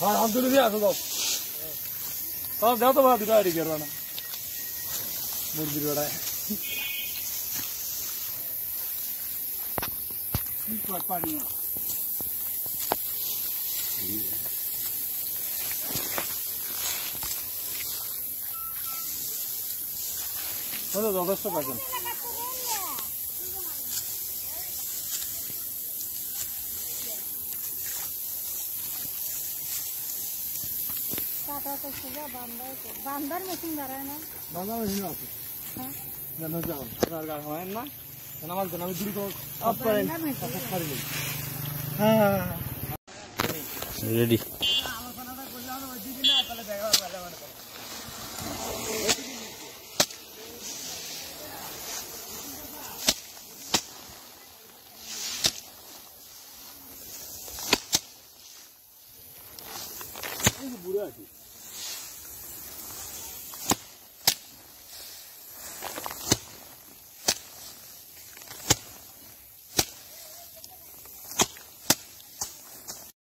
হ্যাঁ হাত তুলে দিয়ে আসো দাও সব দাও তো বা দুটো আইডি করবা না মুরগির বেড়ায় পানি যথেষ্ট পাচ্ছেন বান্দার মেশিন দাঁড়ায় না বান্দার মেশিন আছে রেডি বুড়ো আছে